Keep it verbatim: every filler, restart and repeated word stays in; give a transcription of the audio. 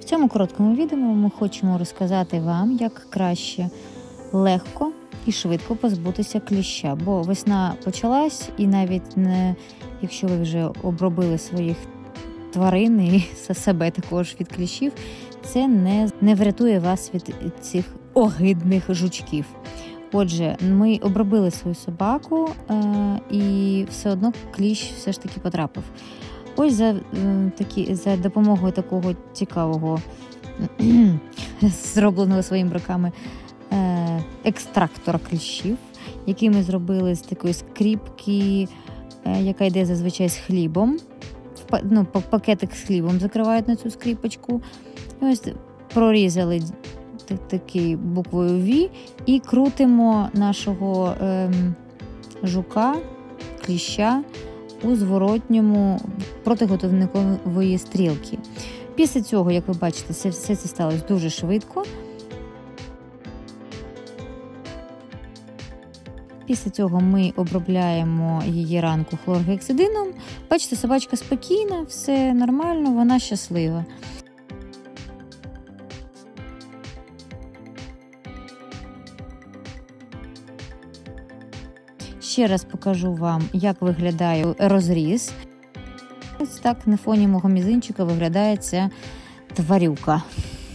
В цьому короткому відео ми хочемо розказати вам, як краще легко і швидко позбутися кліща. Бо весна почалась, і навіть не, якщо ви вже обробили своїх тварин і себе також від кліщів, це не, не врятує вас від цих огидних жучків. Отже, ми обробили свою собаку, е- і все одно кліщ все ж таки потрапив. Ось за, е- такі, за допомогою такого цікавого, зробленого своїми руками, е- екстрактора кліщів, який ми зробили з такої скріпки, е- яка йде зазвичай з хлібом. Ну, пакетик з хлібом закривають на цю скріпочку. І ось прорізали такий буквою V і крутимо нашого ем, жука, кліща у зворотньому протиготовникової стрілки. Після цього, як ви бачите, все, все це сталося дуже швидко. Після цього ми обробляємо її ранку хлоргексидином. Бачите, собачка спокійна, все нормально, вона щаслива. Ще раз покажу вам, як виглядає розріз. Ось так на фоні мого мізинчика виглядає ця тварюка.